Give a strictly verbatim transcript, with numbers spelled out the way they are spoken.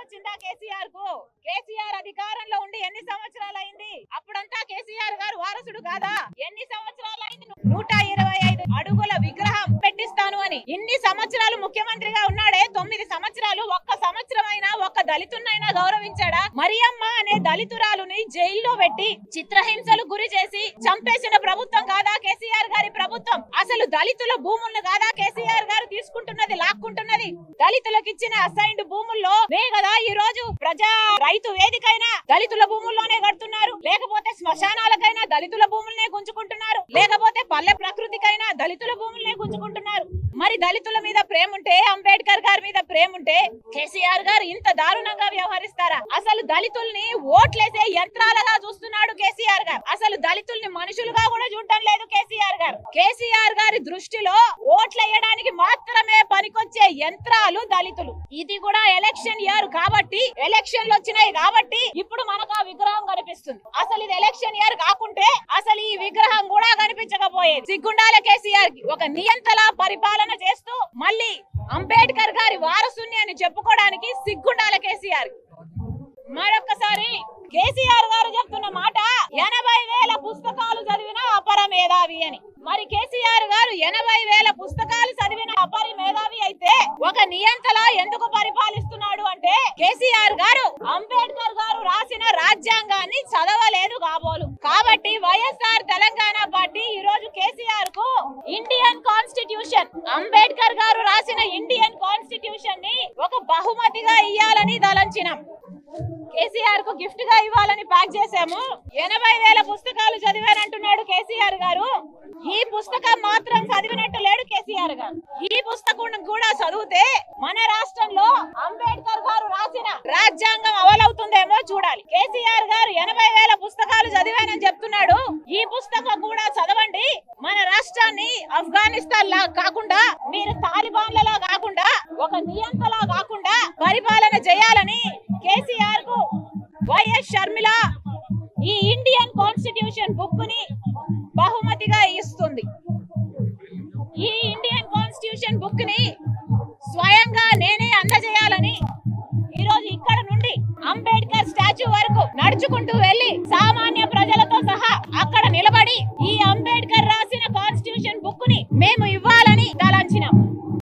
వచ్చిందా కేసీఆర్ కు? కేసీఆర్ అధికారంలో ఉండి ఎన్ని సంవత్సరాలు అయింది? అప్పుడంతా కేసీఆర్ గారు వారసుడు కాదా? ఎన్ని సంవత్సరాలు అయింది? నూట ఇరవై ఐదు అడుగుల విగ్రహం పెట్టిస్తాను అని ఇన్ని సంవత్సరాలు ముఖ్యమంత్రిగా ఉన్నాడే. తొమ్మిది సంవత్సరాలు ఒక్క సంవత్సరం అయినా ఒక్క దళితున్నైనా గౌరవించాడా? మరియమ్మ అనే దళితురాలుని జైల్లో పెట్టి చిత్రహింసలు గురి చేసి చంపేసిన ప్రభుత్వం కాదా కేసీఆర్ గారి ప్రభుత్వం? అసలు దళితుల భూములను కాదా కేసీఆర్ గారు తీసుకుంటున్నది, లాక్కుంటున్నది? దళితులకు ఇచ్చిన అసైన్డ్ భూముల్లో నే కదా ఈ రోజు ప్రజా రైతు వేదికైనా దళితుల భూముల్లోనే కడుతున్నారు, లేకపోతే శ్మశానాలకైనా దళితుల భూములనే గుంజుకుంటున్నారు, లేకపోతే పల్లె ప్రకృతికైనా దళితుల భూములనే గుంజుకుంటున్నారు. మరి దళితుల మీద ప్రేమ ఉంటే, అంబేద్కర్ గారి మీద ప్రేమ ఉంటే కేసీఆర్ గారు ఇంత దారుణంగా వ్యవహరిస్తారా? అసలు దళితుల్ని ఓట్లేసే యంత్రాలుగా చూస్తున్నాడు కేసీఆర్ గారు. అసలు దళితుల్ని మనుషులుగా కూడా చూడటం లేదు కేసీఆర్ గారు. కేసీఆర్ గారి దృష్టిలో ఓట్లేయడానికి మాత్రమే పనికొచ్చే యంత్రాలు దళితులు. ఇది కూడా ఎలక్షన్ ఇయర్ కాబట్టి, ఎలక్షన్లు వచ్చినాయి కాబట్టి ఇప్పుడు మనకు ఆ విగ్రహం కనిపిస్తుంది. అసలు ఇది ఎలక్షన్ ఇయర్ కాకుంటే అసలు ఈ విగ్రహం కూడా కనిపించకపోయేది. సిగ్గుండాల కేసీఆర్ కి ఒక నియంతలా పరిపాలన చేస్తూ మళ్ళీ అంబేద్కర్ గారి వారసుని అని చెప్పుకోవడానికి సిగ్గుండాల కేసీఆర్. మరొకసారి కేసీఆర్ గారు చెప్తున్న మాట ఎనభై వేల పుస్తకాలు చదివిన అపర మేధావి అని. మరి కేసీఆర్ గారు ఎనభై వేల పుస్తకాలు చదివిన అపరి మేధావి అయితే ఒక నియంతలా ఎందుకు పరిపాలిస్తున్నాడు అంటే కేసీఆర్ గారు అంబేద్కర్ గారు రాసిన రాజ్యాంగాన్ని చదవలేదు కాబోలు. కాబట్టి వైఎస్ఆర్ తెలంగాణ పార్టీ ఈ రోజు కేసీఆర్ కు ఇండియన్ కాన్స్టిట్యూషన్, అంబేద్కర్ గారు రాసిన ఇండియన్ కాన్స్టిట్యూషన్ ని ఒక బహుమతిగా ఇయ్యాలని దలంచినాం. కేసీఆర్ కు గిఫ్ట్ గా ఇవ్వాలని ప్యాక్ చేశాము. ఎనభై వేల పుస్తకాలు చదివానంటున్నాడు కేసీఆర్ గారు. ఈ పుస్తకం మాత్రం చదివినట్టు లేడు కేసీఆర్ గారు. ఈ పుస్తకం కూడా చదివితే మన రాష్ట్రంలో అంబేద్కర్ గారు రాసిన రాజ్యాంగం అమలవుతుందేమో చూడాలి. కేసీఆర్ గారు ఎనభై వేల పుస్తకాలు చదివానని చెప్తున్నాడు. ఈ పుస్తకం కూడా చదవండి. మన రాష్ట్రాన్ని ఆఫ్ఘనిస్తాన్ లా కాకుండా, మీరు తాలిబాన్లలా కాకుండా, ఒక నియంతలా కాకుండా పరిపాలన చేయాలని కేసీఆర్ కు వైఎస్ షర్మిల ఈ ఇండియన్ కాన్స్టిట్యూషన్ బుక్ ని